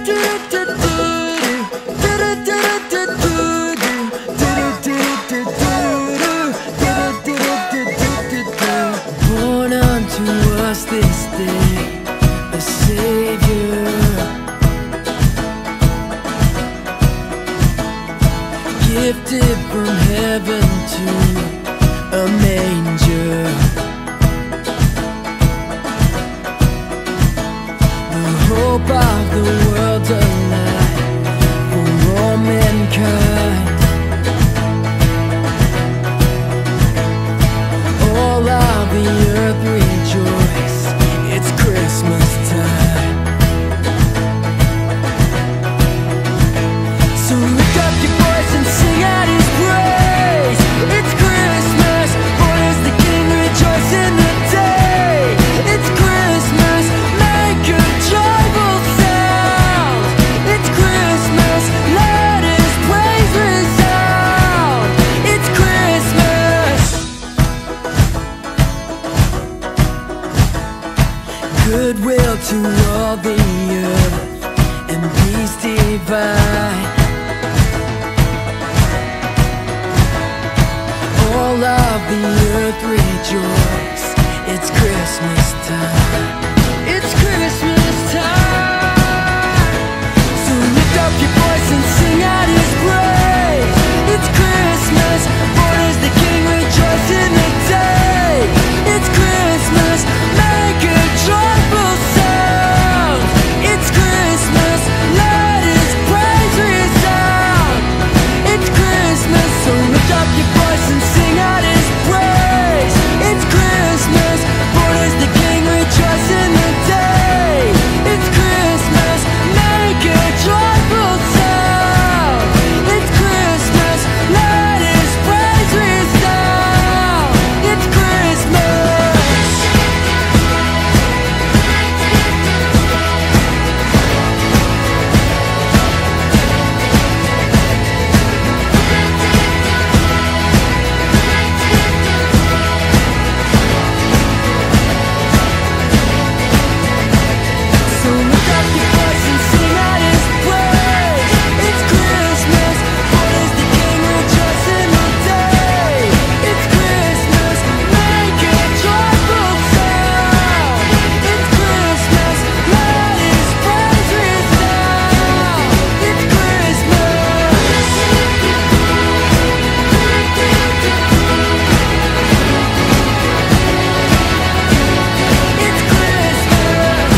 Born unto us this day a Savior, gifted from heaven to a manger. The hope of the world alive for all mankind. All of the earth rejoice, it's Christmas time. So lift up your voice and sing out His praise. It's Christmas, born is the King, rejoice in the day. It's Christmas, make a joyful sound. It's Christmas, let His praise resound. It's Christmas. Goodwill to all the earth and peace divine. All of the earth rejoice, it's Christmas time. It's Christmas time. So lift up your voice and sing out His praise. It's Christmas, born is the King, rejoice in the day. It's Christmas, make a joyful sound. It's Christmas, let His praise resound. It's Christmas, so lift up your voice and sing out His praise. It's Christmas, born is the King, rejoice in the day. It's Christmas, make a joyful sound. It's Christmas, let His praise resound. It's Christmas. So lift up your voice and sing out His praise. It's Christmas, born is the King, rejoice in the day. It's Christmas, make a joyful sound. It's Christmas, let His praise resound. It's Christmas. It's Christmas.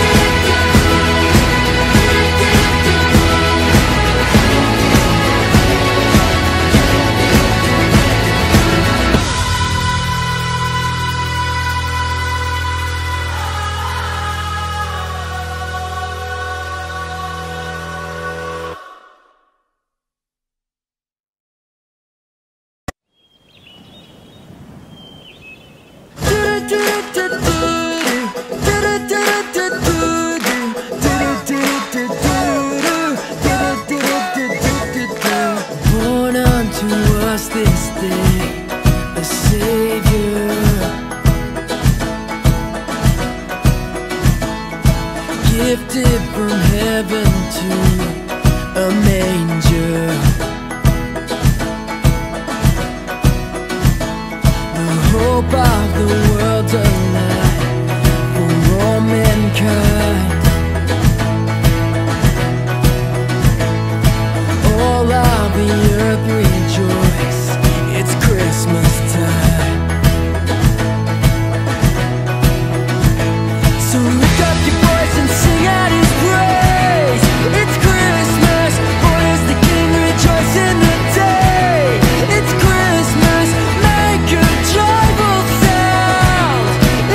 Born unto us this day a Savior, gifted from heaven to a manger. The hope of the world alive for all mankind. All of the earth rejoice, it's Christmas time. So lift up your voice and sing out His praise. It's Christmas, born is the King, rejoice in the day. It's Christmas, make a joyful sound.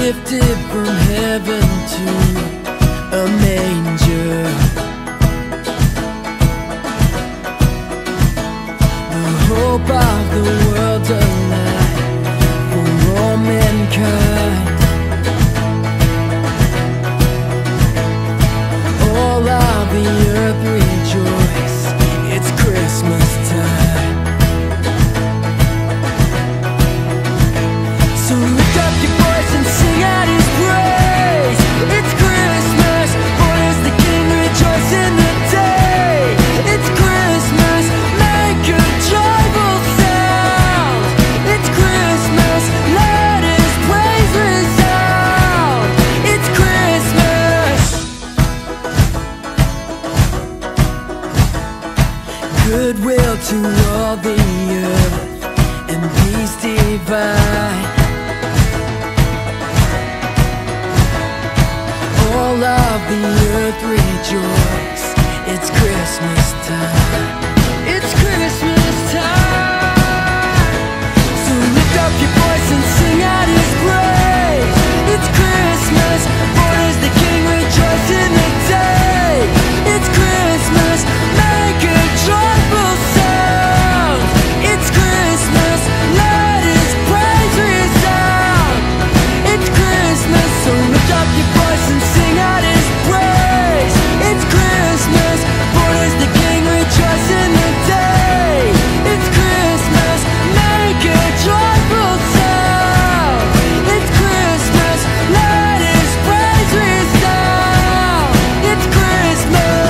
gifted from heaven to a manger. The hope of the world's alive for all mankind. All of the earth rejoice, it's Christmas time. So lift up your voice and sing out His praise. It's Christmas, born is the King, rejoice in the day. It's Christmas, make a joyful sound. It's Christmas, let His praise resound. It's Christmas. Goodwill to all the earth and peace divine. All of the earth rejoice, it's Christmas time. It's Christmas time. So lift up your voice and sing out His praise. It's Christmas, born is the King, rejoice in the day. It's Christmas, make a joyful sound. It's Christmas, let His praise resound. It's Christmas, so lift up your voice and sing out His praise. It's Christmas, born is the King, rejoice in the day. It's Christmas, make a joyful sound. It's Christmas, let His praise resound. It's Christmas.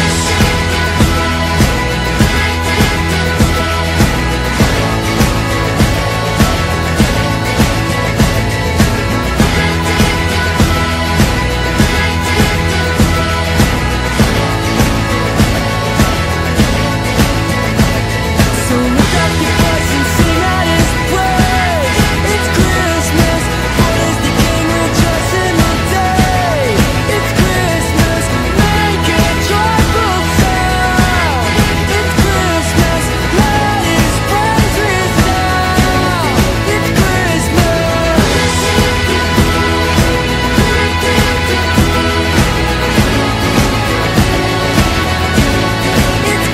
So lift up your voice and sing out His praise. It's Christmas, born is the King, rejoice in the day. It's Christmas, make a joyful sound. It's Christmas, let His praise resound. It's Christmas. It's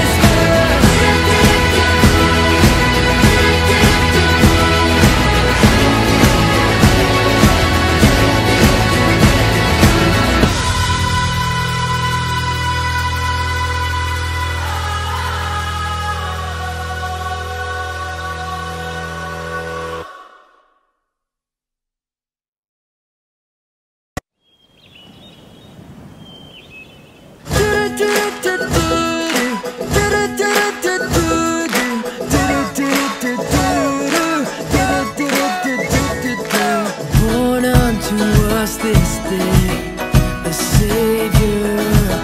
born unto us this day a Savior,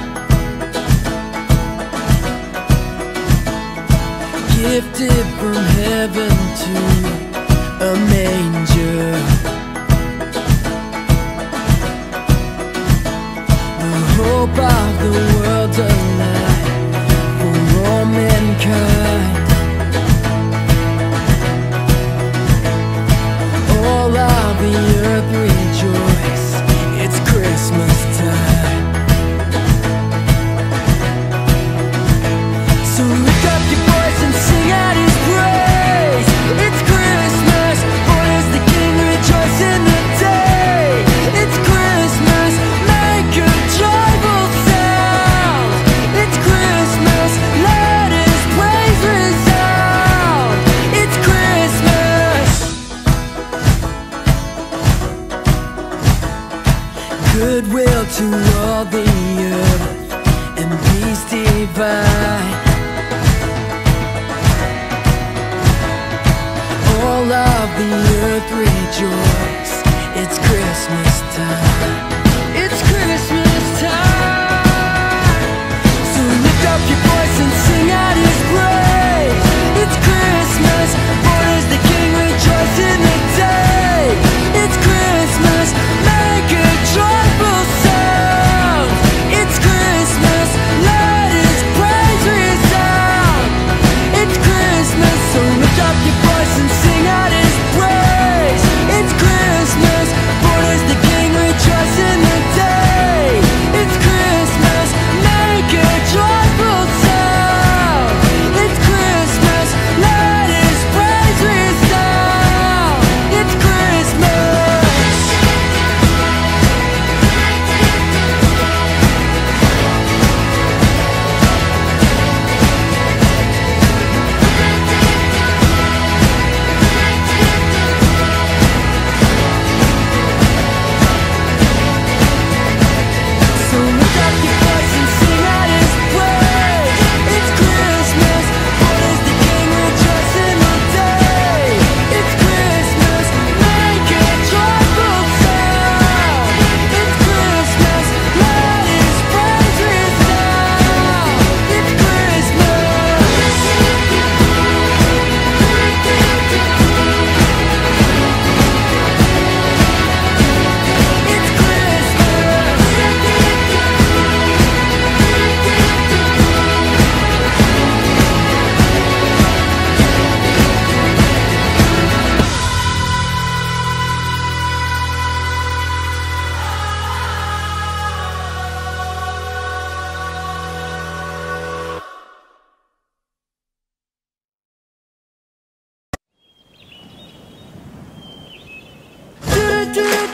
gifted from heaven to a manger. The hope of the world's alive for all mankind. All of the earth rejoice, it's Christmas time. So lift up your voice and sing out His praise. It's Christmas, born is the King, rejoice in the day. It's Christmas, make a joyful sound. It's Christmas, let His praise resound. It's Christmas. Goodwill to all the earth and peace divine. All of the earth rejoice, it's Christmas time. It's Christmas time. So lift up your voice and sing out His praise. It's Christmas, born is the King, rejoice in the day. It's Christmas, make a joyful sound. It's Christmas, let His praise resound. It's Christmas, so lift up your voice and sing out His praise. It's Christmas,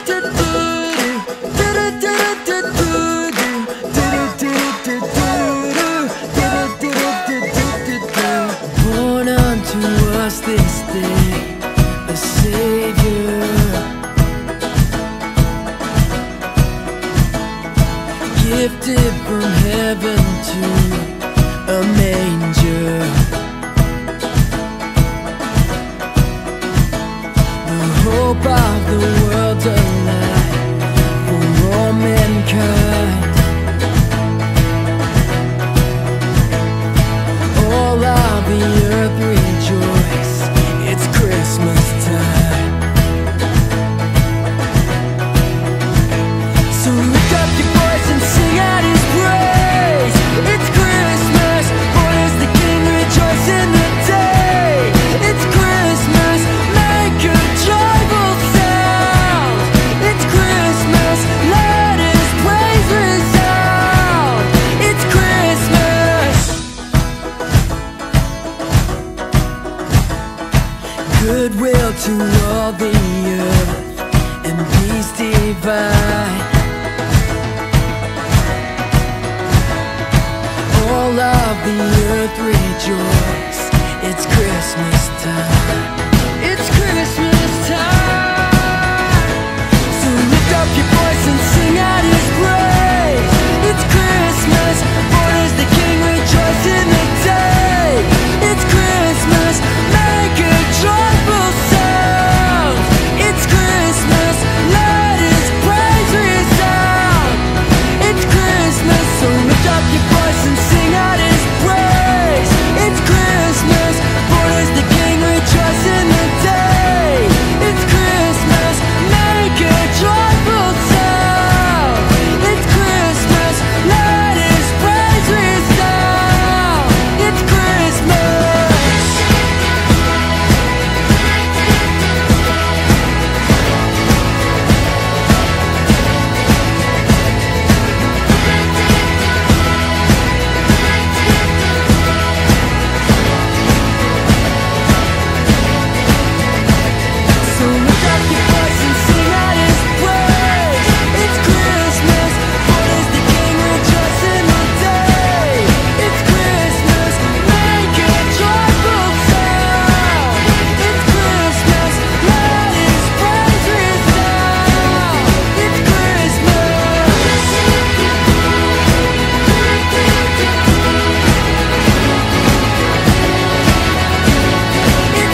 Born unto us this day a Savior, gifted from heaven to a manger. The hope of the world's alive for all mankind. All of the earth rejoice, it's Christmas time. So lift up your voice and sing out His praise. It's Christmas, born is the King, rejoice in the day. It's Christmas, make a joyful sound. It's Christmas, let His praise resound. It's Christmas. Goodwill to all the earth and peace divine. All of the earth rejoice, it's Christmas time. It's Christmas time. So lift up your voice and sing out His praise. It's Christmas, born is the King, rejoice in the day. It's Christmas, make a joyful sound. It's Christmas, let His praise resound. It's Christmas, so lift up your voice and sing out His praise. It's Christmas, born is the King, rejoice in the day. It's Christmas, make a joyful sound. It's Christmas, let His praise resound. It's Christmas. So lift up your voice and sing out His praise. It's Christmas, born is the King, rejoice in the day. It's Christmas, make a joyful sound. It's Christmas, let His praise resound. It's Christmas. It's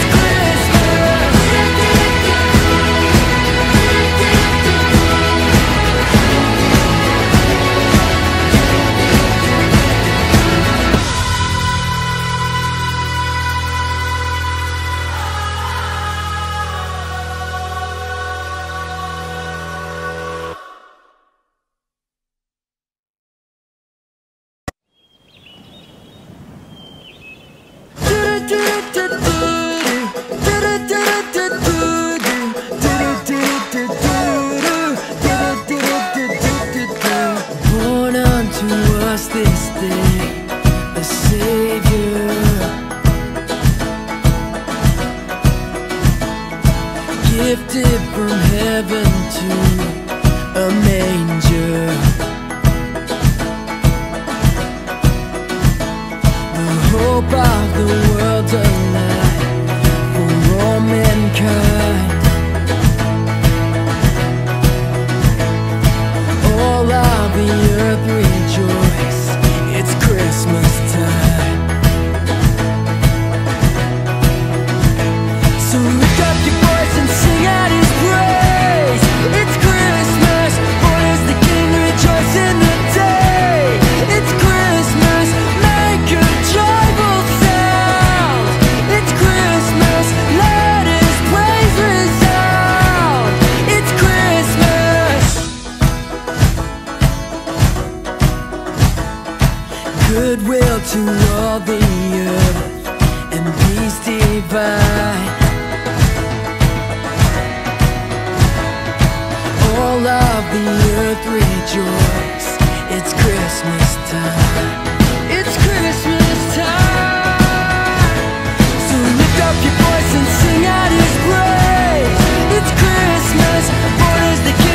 Born unto us this day a Savior, gifted from heaven to a manger. The hope of the world's alive for all mankind. All of the earth rejoice, it's Christmas time. So lift up your voice and sing out His praise. It's Christmas, born is the King, rejoice in the day. It's Christmas, make a joyful sound. It's Christmas, let His praise resound. It's Christmas. Goodwill to all the earth and peace divine. All of the earth rejoice, it's Christmas time. It's Christmas time. So lift up your voice and sing out His praise. It's Christmas, born is the King.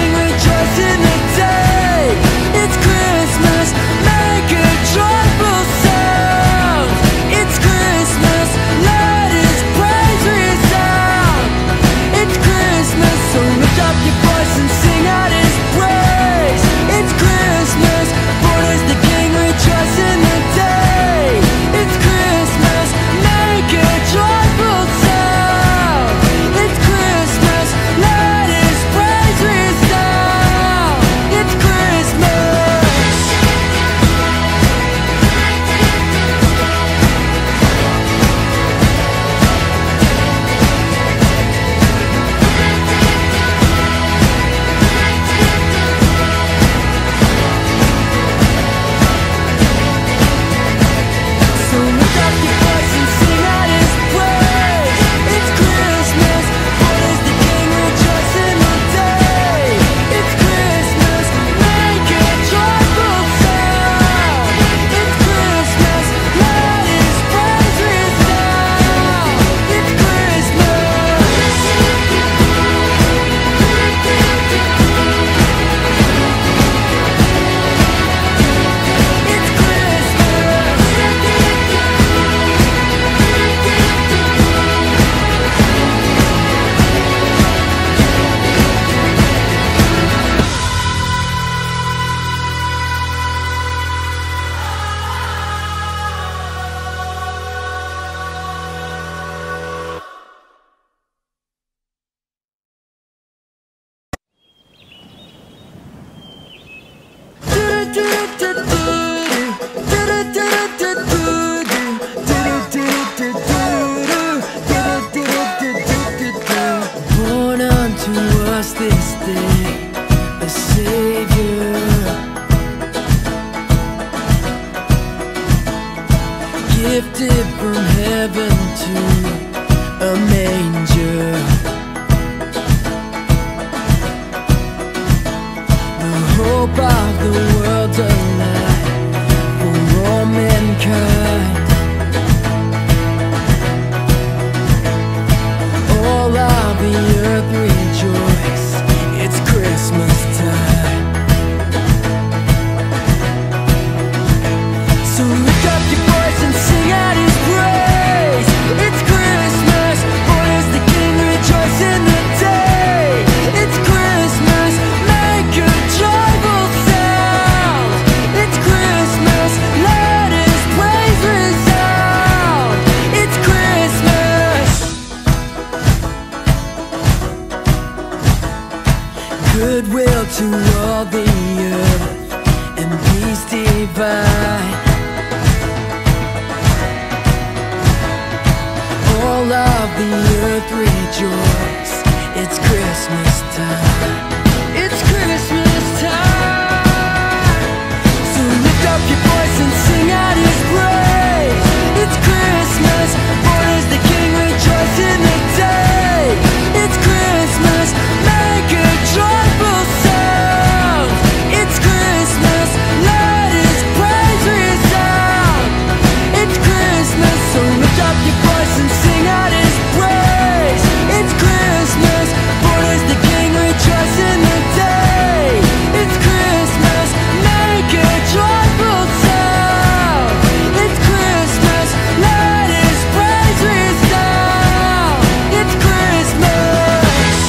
Born unto us this day a Savior, gifted from heaven to a manger. The hope of the world's alive for all mankind. All of the earth rejoice, it's Christmas time. So lift up your voice and sing out His praise. It's Christmas, born as the King, rejoice in the day. It's Christmas, make a joyful sound. It's Christmas, let His praise resound. It's Christmas. Goodwill to all the earth and peace divine. All of the earth rejoice, it's Christmas time. It's Christmas time. So lift up your voice and sing out His praise. It's Christmas, born as the King, rejoice in the day. It's Christmas, make a joyful sound. It's Christmas, let His praise resound. It's Christmas, so lift up your voice and sing out His praise. It's Christmas, born as the King, rejoice in the day. It's Christmas, make a joyful sound. It's Christmas, let His praise resound. It's Christmas.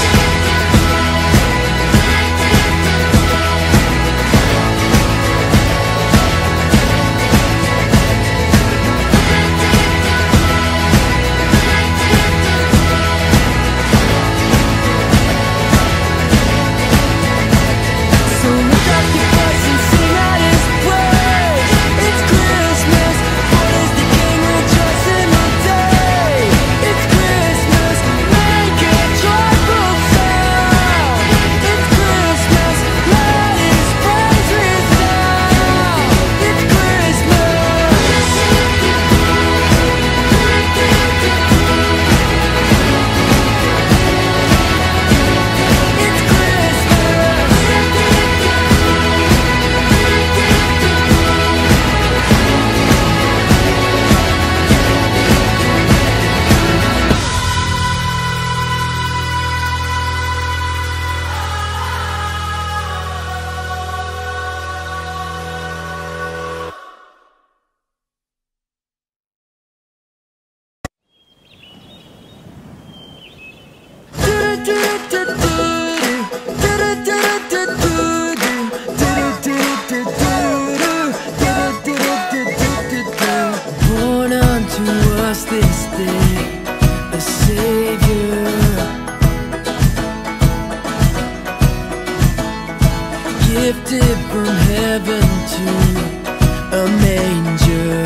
So lift up your voice and sing out His praise. It's Christmas, born as the King, rejoice in the day. It's Christmas, make a joyful sound. It's Christmas, let His praise resound. It's Christmas. It's Christmas. Born unto us this day a Savior, gifted from heaven to a manger.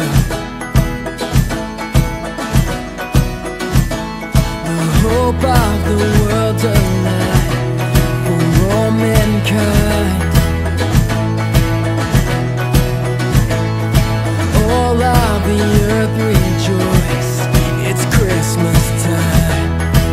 The hope of the world's alive for all mankind. All of the earth rejoice, it's Christmas time.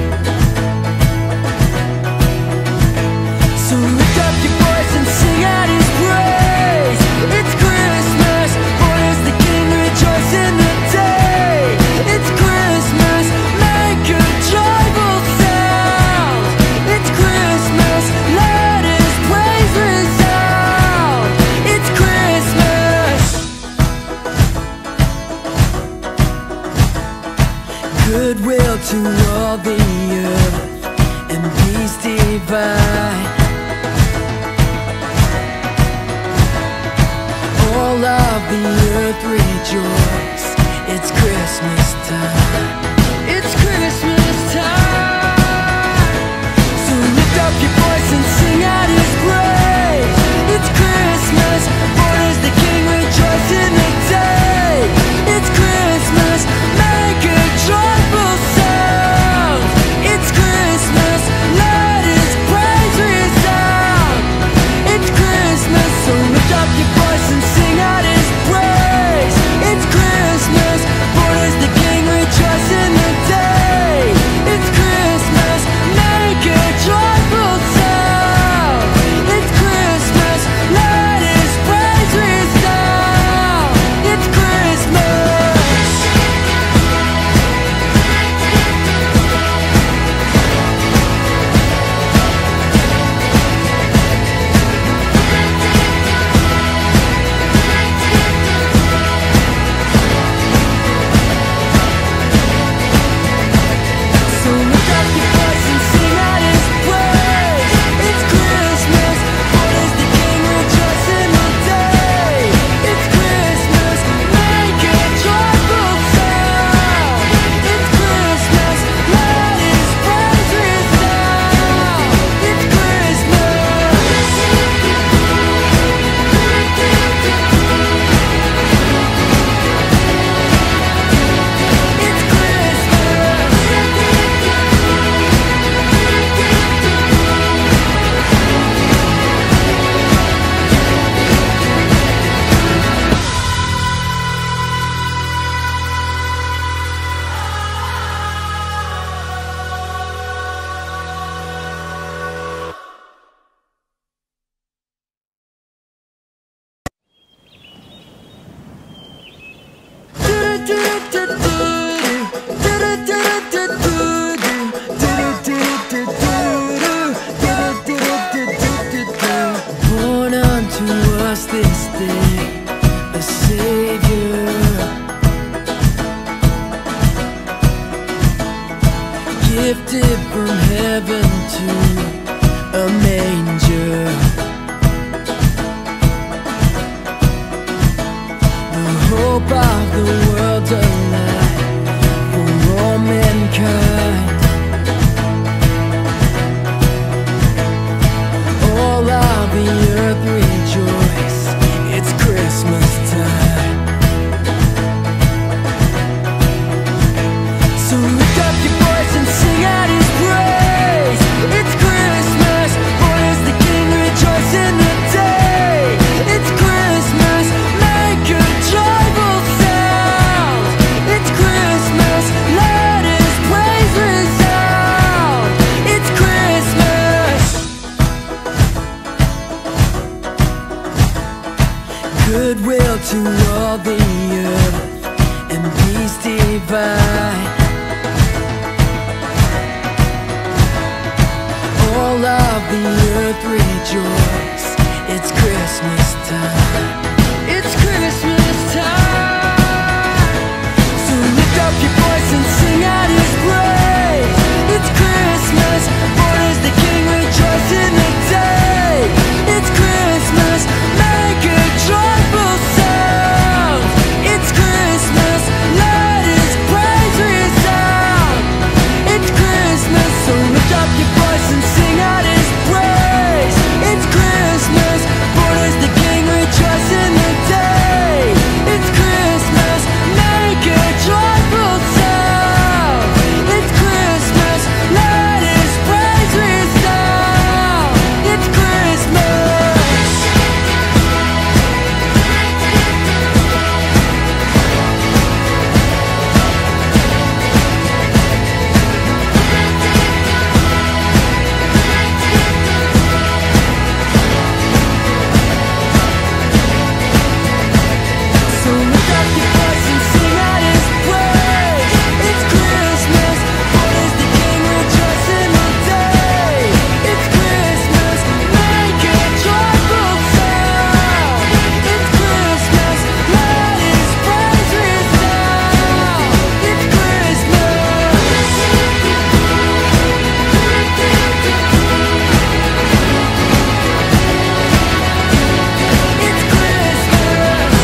So lift up your voice and sing out His praise. It's Christmas, born as the King, rejoice in the day. It's Christmas, make a joyful sound. It's Christmas, let His praise resound. It's Christmas. Goodwill to all the earth and peace divine. All of the earth rejoice, it's Christmas time. It's Christmas time. So lift up your voice and sing out His praise. It's Christmas, born up your voice and sing out His praise. It's Christmas, born as the King, rejoice in the day. It's Christmas, make a joyful sound. It's Christmas, let His praise resound. It's Christmas. So lift up your voice and sing out His praise. It's Christmas, born as the King, rejoice in the day. It's Christmas, make a joyful sound. It's Christmas, let His praise resound. It's Christmas. It's Born unto us this day a Savior, gifted from heaven to a manger. The hope of the world's alive for all mankind. All of the earth rejoice, it's Christmas time. So lift up your voice and sing out His praise. It's Christmas, born as the King, rejoice in the day. It's Christmas, make a joyful sound. It's Christmas, let His praise resound. It's Christmas. Goodwill to all the earth and peace divine. All of the earth rejoice, it's Christmas time. It's Christmas time. So lift up your voice and sing out His praise. It's Christmas, born as the King, rejoice in the day. It's Christmas, make a joyful sound. It's Christmas, let His praise resound. It's Christmas, so lift up your voice and sing out His praise. It's Christmas, born as the King, rejoice in the day. It's Christmas, make a joyful sound. It's Christmas, let His praise resound. It's Christmas. So lift up your voice and sing out His praise. It's Christmas, born as the King, rejoice in the day. It's Christmas, make a joyful sound. It's Christmas, let His praise resound. It's Christmas. It's Christmas.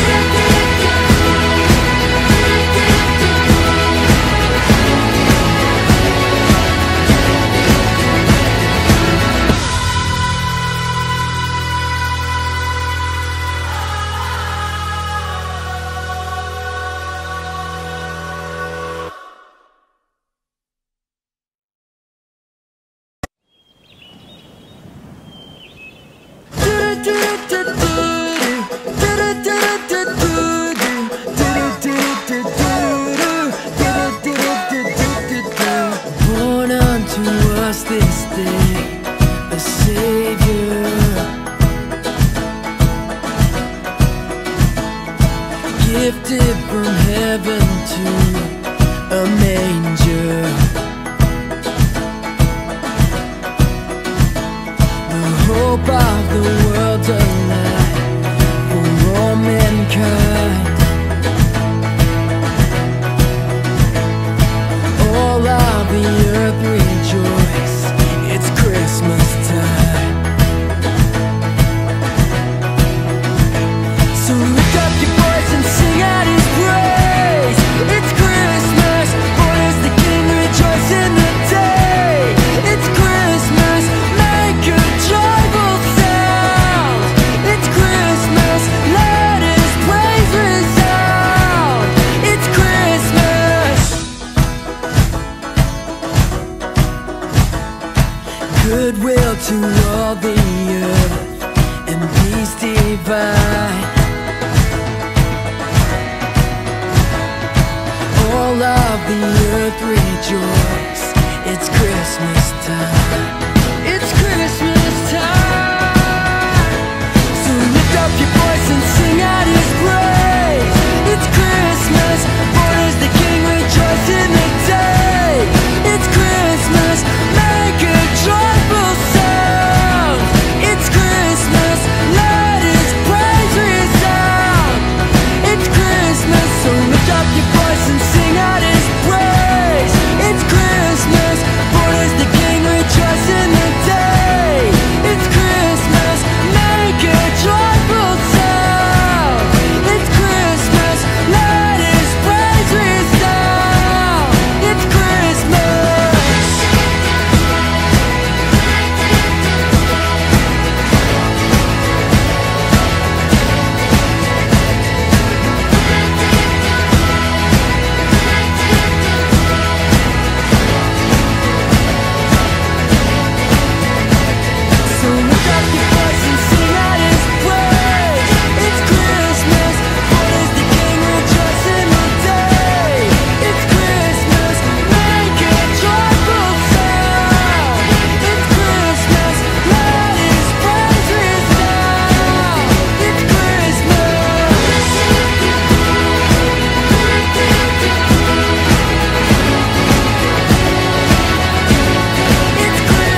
Gifted from heaven to a manger, the hope of the world, a light for all mankind. All of the earth rejoice, it's Christmas time. So lift up your voice and sing out His praise. It's Christmas, born as the King, rejoice in the day. It's Christmas, make a joyful sound. It's Christmas, let His praise resound. It's Christmas. Goodwill to all the earth and peace divine. All of the earth rejoice, it's Christmas time. It's Christmas time. So lift up your voice and sing out His praise. It's Christmas, born as the King, rejoice in the day. It's Christmas, make a joyful sound. It's Christmas, let His praise resound. It's Christmas, so lift up your voice and sing out His praise. It's Christmas, born as the King, rejoice in the day. It's Christmas, make a joyful sound. It's Christmas, let His praise resound. It's Christmas. So lift up your voice and sing out His praise. It's Christmas, born as the King, rejoice in the day. It's Christmas, make a joyful sound. It's Christmas, let His praise resound. It's Christmas. It's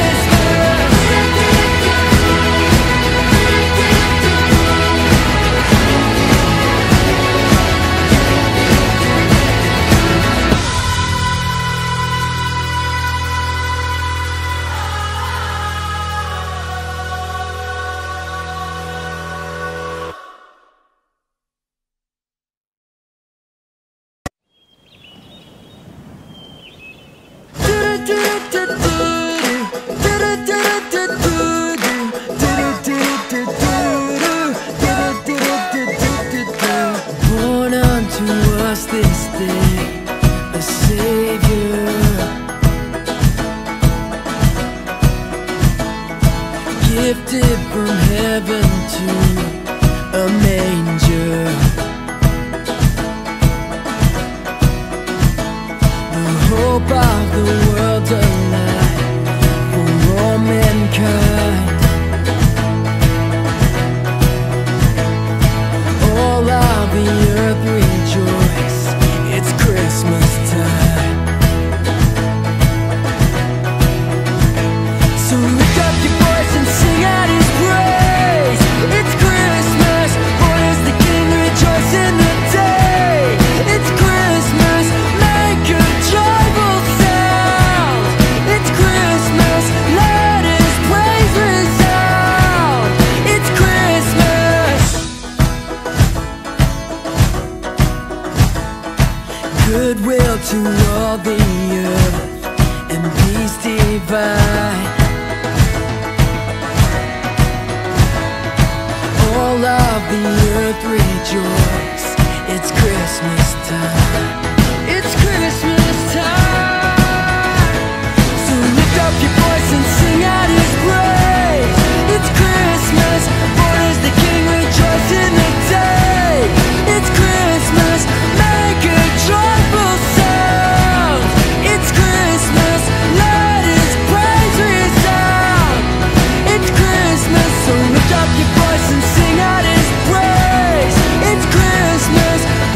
born unto us this day a Savior, gifted from heaven to a manger, the hope of the world, a light for all mankind. All of the earth rejoice, it's Christmas time. So lift up your voice and sing out His praise. It's Christmas, born as the King, rejoice in the day. It's Christmas, make a joyful sound. It's Christmas, let His praise resound. It's Christmas. Goodwill to all the earth and peace divine. All of the earth rejoice, it's Christmas time. It's Christmas time. So lift up your voice and sing out His praise. It's Christmas, born as the King, rejoice in the day. It's Christmas, make a joyful sound. It's Christmas, let His praise resound. It's Christmas, so lift up your voice and sing out His praise. It's Christmas,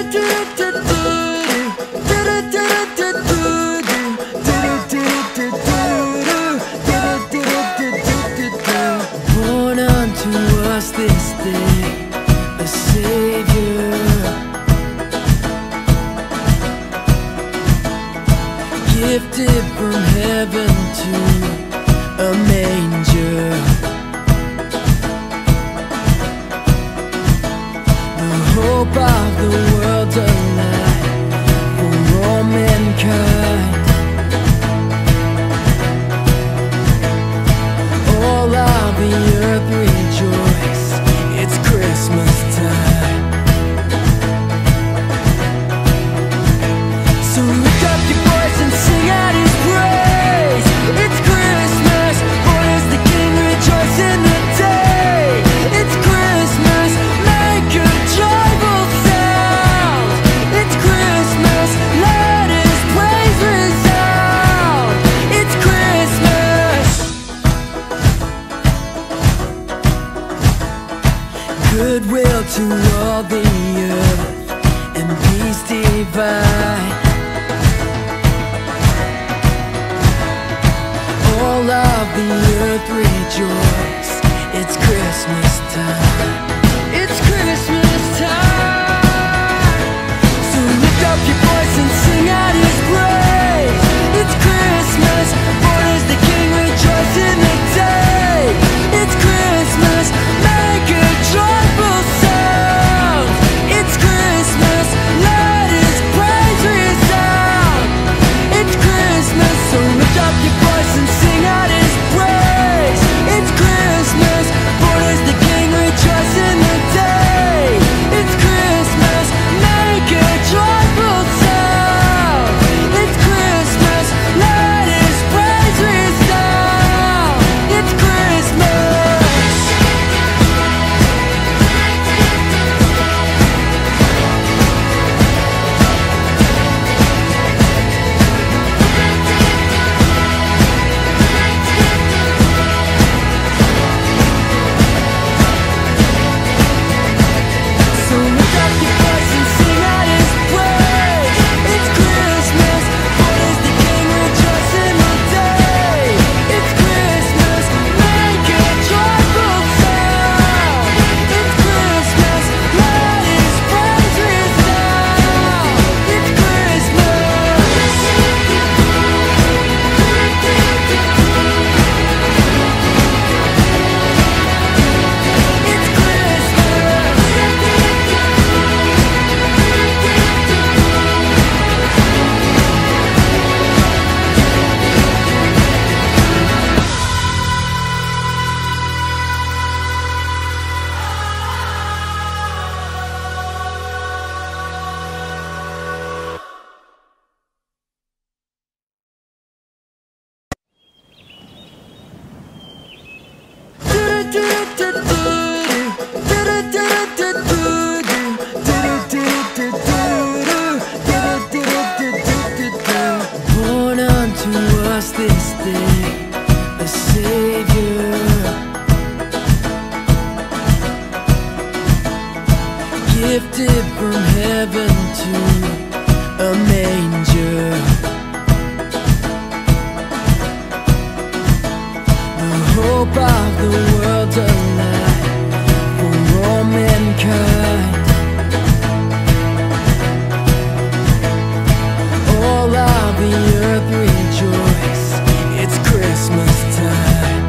Born unto us this day a Savior, gifted from heaven to a manger. The hope of the world's alive for all mankind. All of the earth rejoice, it's Christmas time. So lift up your voice and sing out His praise. It's Christmas, born as the King, rejoice in the day. It's Christmas, make a joyful sound. It's Christmas, let His praise resound. It's Christmas. Goodwill to all the earth and peace divine. All of the earth rejoice, it's Christmas time. It's Christmas time. So lift up your voice and sing out His praise. It's Christmas, born as the King, rejoice in the day. It's Christmas, make a joyful sound. It's Christmas, let His praise resound. It's Christmas, so lift up your voice and sing out His praise. It's Christmas, born as the King, rejoice in the day. It's Christmas, make a joyful sound. It's Christmas, let His praise resound. It's Christmas. So lift up your voice and sing out His praise. It's Christmas, born as the King, rejoice in the day. It's Christmas, make a joyful sound. It's Christmas, let His praise resound. It's Christmas. It's Christmas. Born unto us this day a Savior, gifted from heaven to a manger. The hope of the world's alive for all mankind. All of the earth rejoice, it's Christmas time.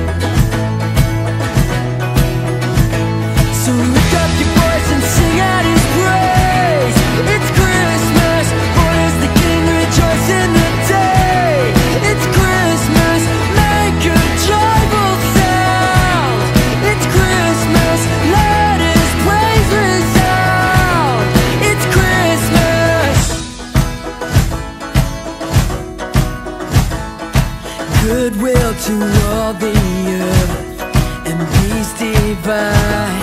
So lift up your voice and sing out His praise. It's Christmas, born as the King, rejoice in the day. It's Christmas, make a joyful sound. It's Christmas, let His praise resound. It's Christmas. Goodwill to all the earth and peace divine.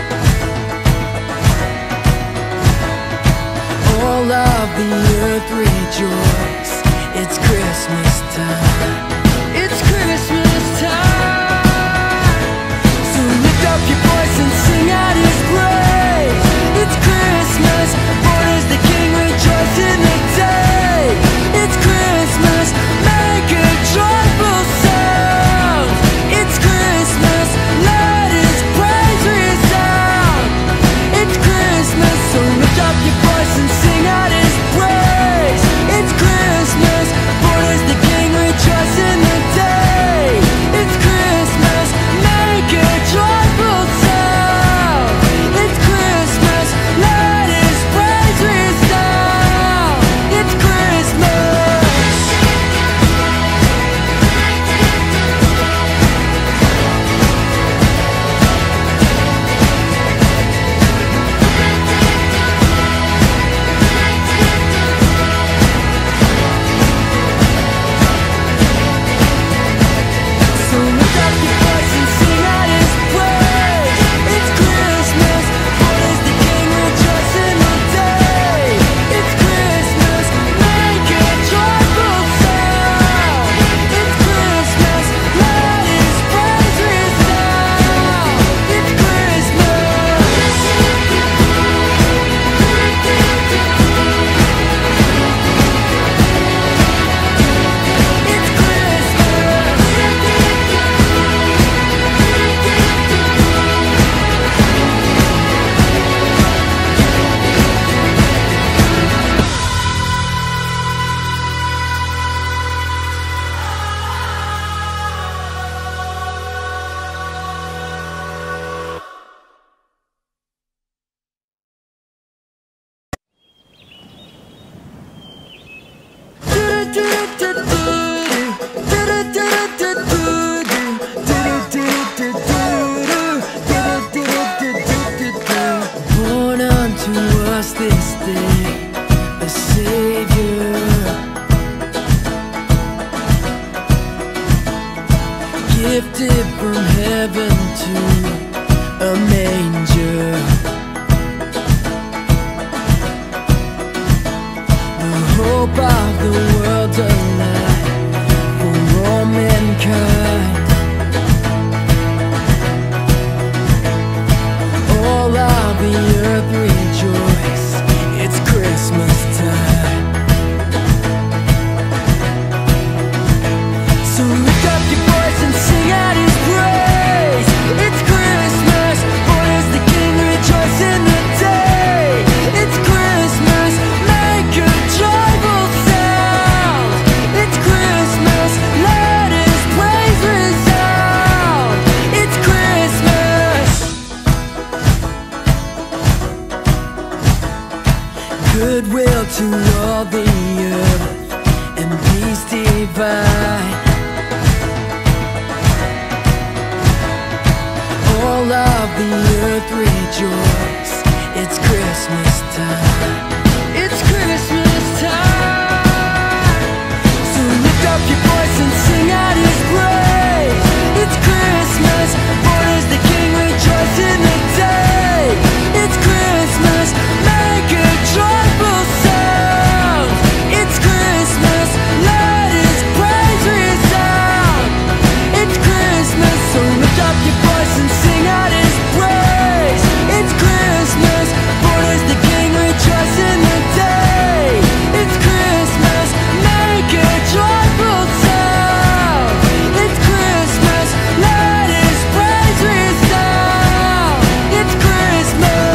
All of the earth rejoice, it's Christmas time. It's Christmas time. So lift up your voice and sing out His praise. It's Christmas, born Born unto us this day a Savior, gifted from heaven to a manger. The hope of the world alive for all mankind. All of the earth rejoice, it's Christmas time. So lift up your voice and sing out His praise. It's Christmas, born as the King, rejoice in the day. It's Christmas, make a joyful sound. It's Christmas, let His praise resound. It's Christmas. Goodwill to all the earth and peace divine. All of the earth rejoice, it's Christmas time. It's Christmas time. So lift up your voice and sing out His praise. It's Christmas, born as the King, rejoice in the day. It's Christmas, make a joyful sound. It's Christmas, let His praise resound. It's Christmas, so lift up your voice and sing out His praise. It's Christmas, born as the King, rejoice in the day. It's Christmas, make a joyful sound. It's Christmas, let His praise resound. It's Christmas.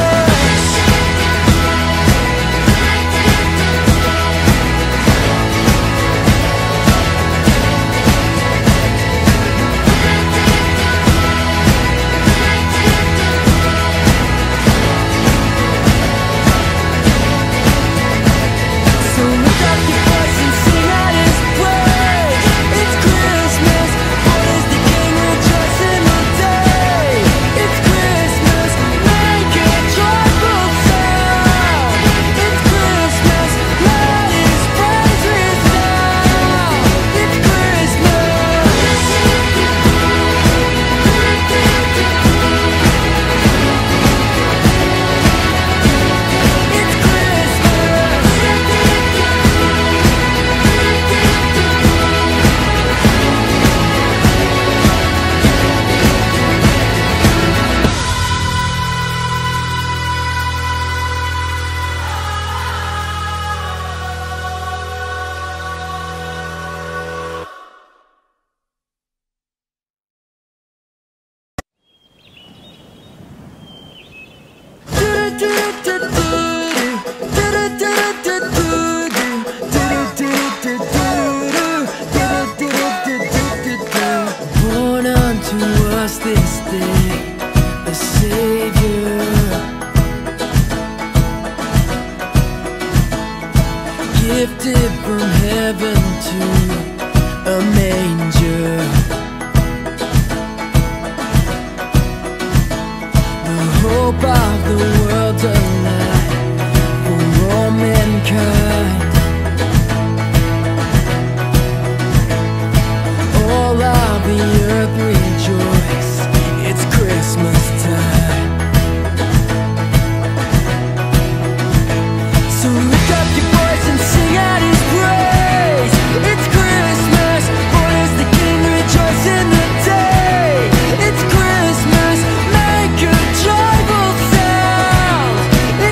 So lift up your voice and sing out His praise. It's Christmas, born as the King, rejoice in the day. It's Christmas, make a joyful sound. It's Christmas, let His praise resound. It's Christmas. It's Christmas. Born unto us this day a Savior, gifted from heaven to a manger. The hope of the world alive for all mankind. All of the earth rejoice, it's Christmas time. So lift up your voice and sing out His praise. It's Christmas, born as the King, rejoice in the day. It's Christmas, make a joyful sound.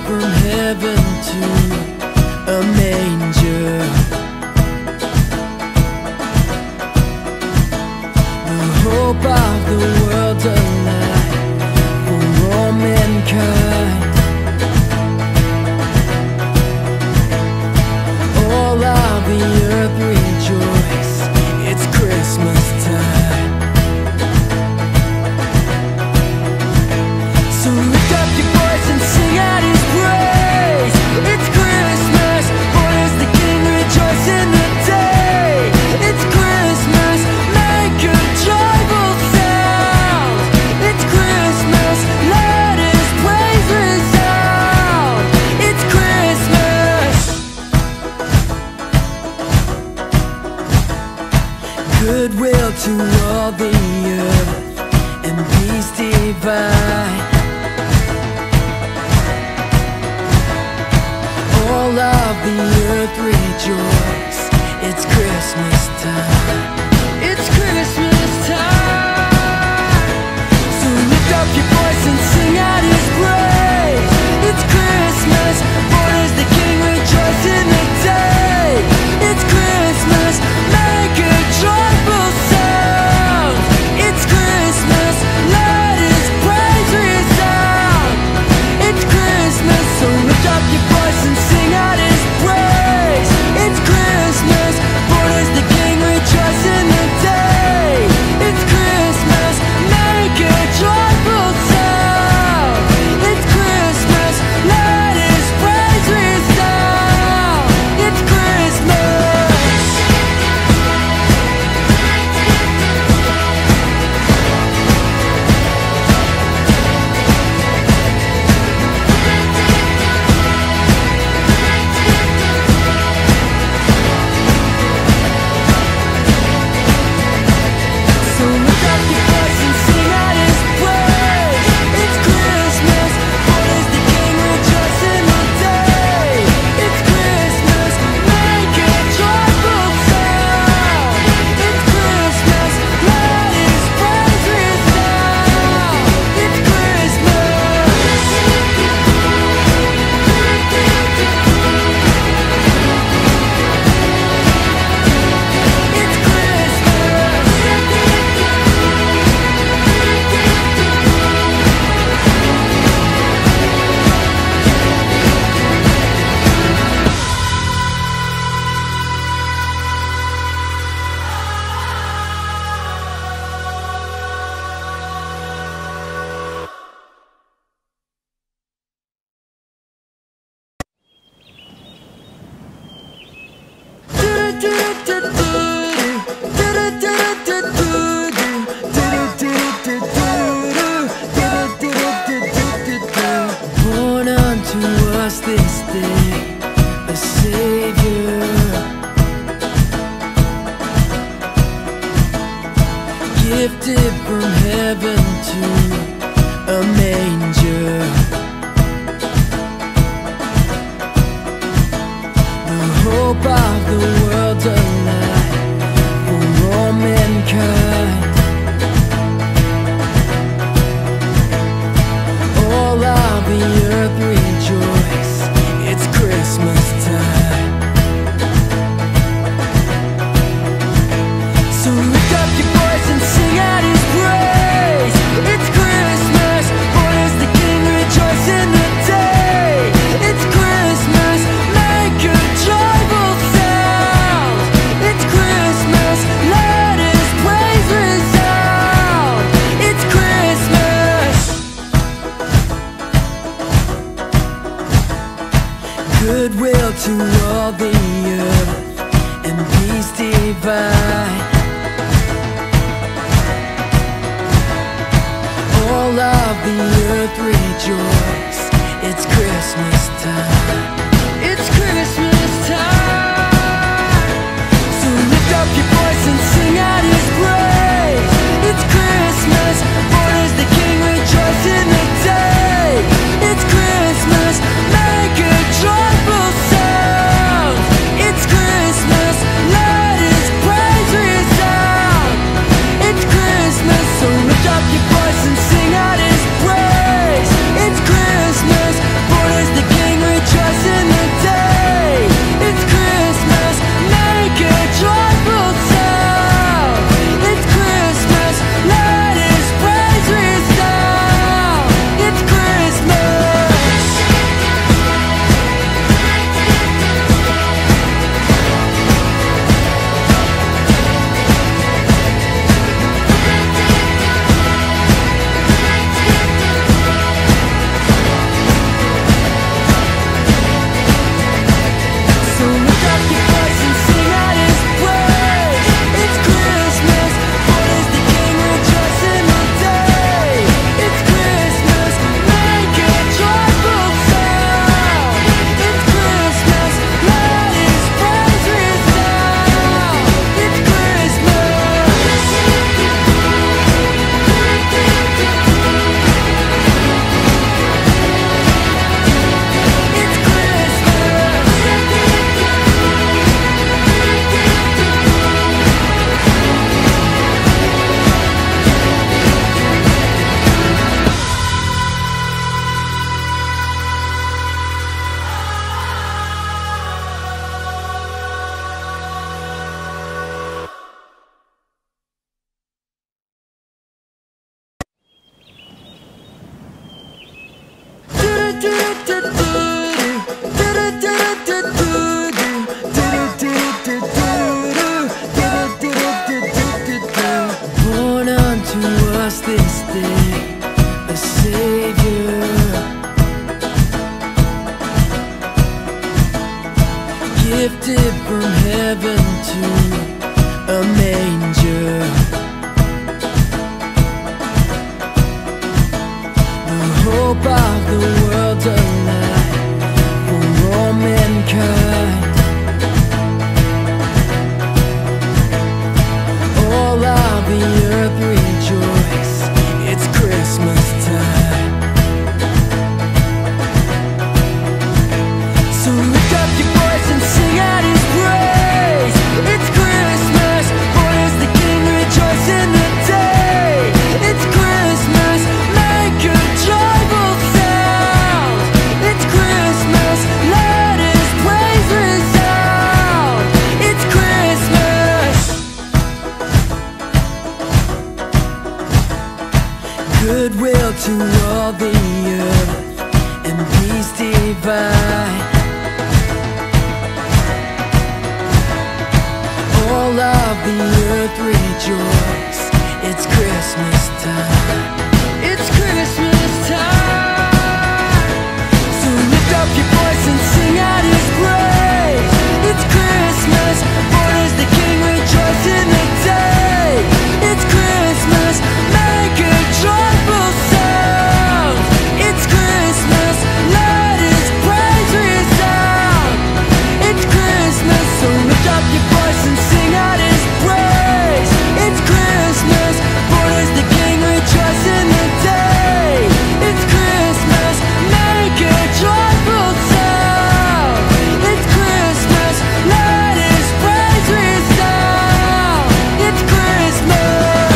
from heaven to a manger. The hope of the world alive for all mankind. All of the earth rejoice, it's Christmas time. So lift up your voice and sing out His praise. It's Christmas, born as the King, rejoice in the day. It's Christmas, make a joyful sound. It's Christmas, let His praise resound. It's Christmas. Goodwill to all the earth and peace divine. All of the earth rejoice, it's Christmas time. It's Christmas time. So lift up your voice and sing out His praise. It's Christmas, born as the King, rejoice in the day. It's Christmas, make a joyful sound. It's Christmas, let His praise resound. It's Christmas, so lift up your voice and sing out His praise. It's Christmas, born as the King, rejoice in the day. It's Christmas, make a joyful sound. It's Christmas, let His praise resound. It's Christmas. So lift up your voice and sing out His praise. It's Christmas, born as the King, rejoice in the day. It's Christmas, make a joyful sound. It's Christmas, let His praise resound. It's Christmas. It's born unto us this day a Savior, gifted from heaven to a manger. The hope of the world alive for all mankind. All of the earth rejoice, it's Christmas time. So lift up your voice and sing out His praise. It's Christmas, born as the King, rejoice in the day. It's Christmas, make a joyful sound. It's Christmas, let His praise resound. It's Christmas. Goodwill to all the earth and peace divine. All of the earth rejoice, it's Christmas time. It's Christmas time. So lift up your voice and sing out His praise. It's Christmas, born as the King, rejoice in the day. It's Christmas, make a joyful sound. It's Christmas, let His praise resound. It's Christmas, so lift up your voice and sing out His praise. It's Christmas, born as the King. Born unto us this day, the Savior, gifted from heaven to a manger. The hope of the world alive for all mankind. All of the earth rejoice, it's Christmas time. So lift up your voice and sing out His praise. It's Christmas, born is the King, rejoice in the day. It's Christmas, make a joyful sound. It's Christmas, let His praise resound. It's Christmas. Goodwill to all the earth and peace divine. All of the earth rejoice, it's Christmas time. It's Christmas time. So lift up your voice and sing out His praise. It's Christmas, born is the King, rejoice in the day. It's Christmas, make a joyful sound. It's Christmas, let His praise resound. It's Christmas, so lift up your voice and sing out His praise. It's Christmas, born is the King, rejoice in the day. It's Christmas, make a joyful sound. It's Christmas, let His praise resound. It's Christmas.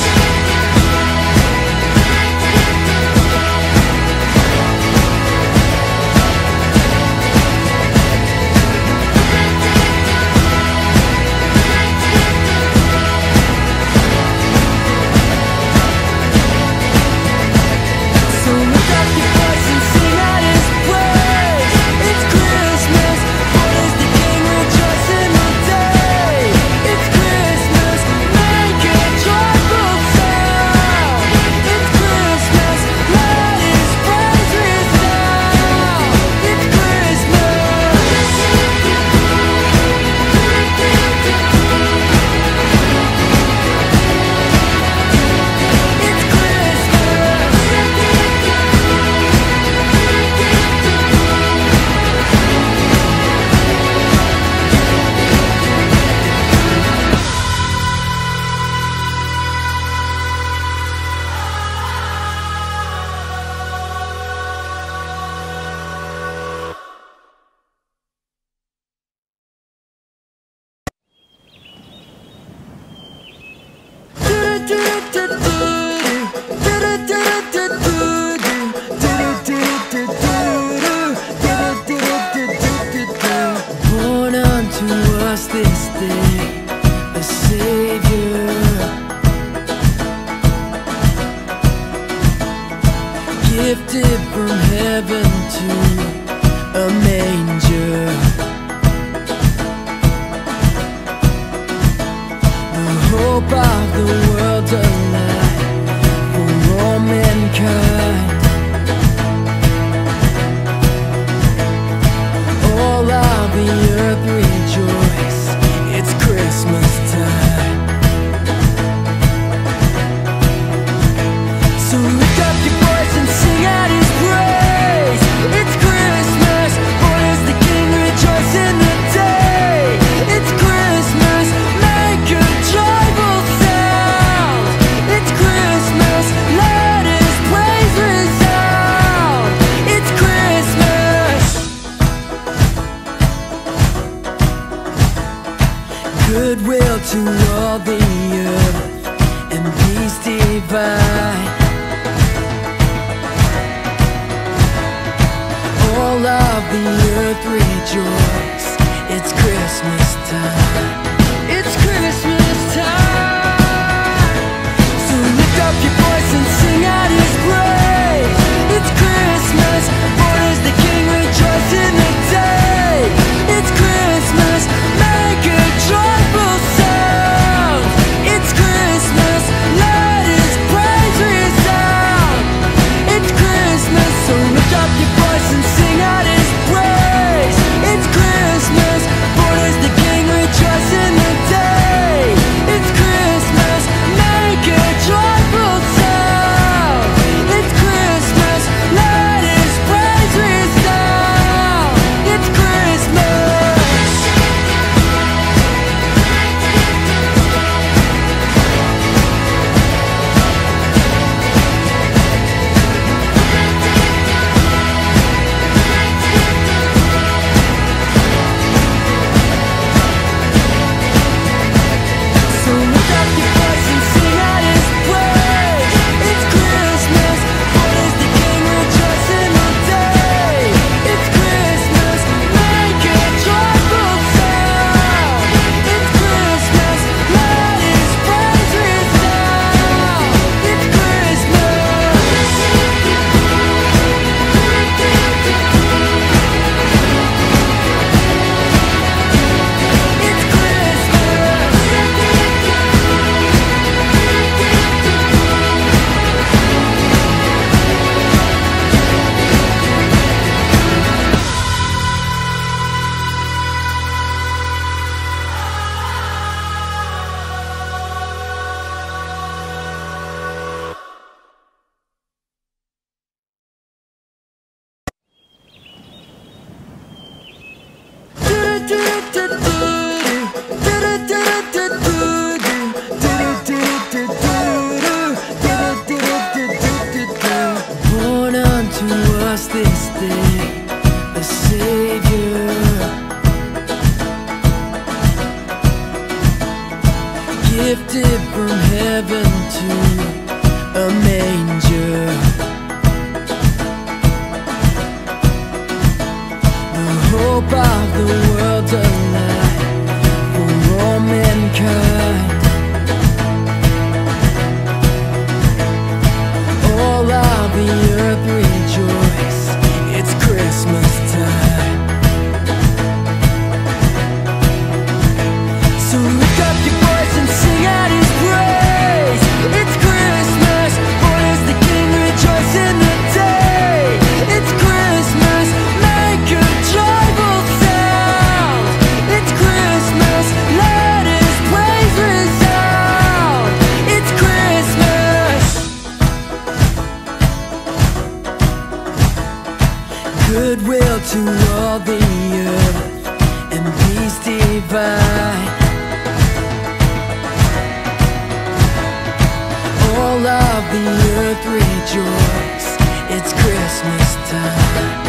So lift up your voice and sing out His praise. It's Christmas, born is the King, rejoice in the day. It's Christmas, make a joyful sound. It's Christmas, let His praise resound. It's Christmas. It's Christmas. Born unto us this day, the Savior, gifted from heaven to a manger. The hope of the world alive for all mankind. All of the earth rejoice, it's Christmas time. So lift up your voice and sing out His praise. It's Christmas, born is the King, rejoice in the day. It's Christmas, make a joyful sound. It's Christmas, let His praise resound. It's Christmas. Goodwill to all the earth and peace divine. All of the earth rejoice, it's Christmas time. It's Christmas time. So lift up your voice and sing out His praise. It's Christmas, born Born unto us this day a Savior, gifted from heaven to a manger. The hope of the world alive for all mankind. All of the earth rejoice, it's Christmas time. So lift up your voice and sing out His praise. It's Christmas, born is the King, rejoice in the day. It's Christmas, make a joyful sound. It's Christmas, let His praise resound. It's Christmas. Goodwill to all the earth and peace divine. All of the earth rejoice, it's Christmas time.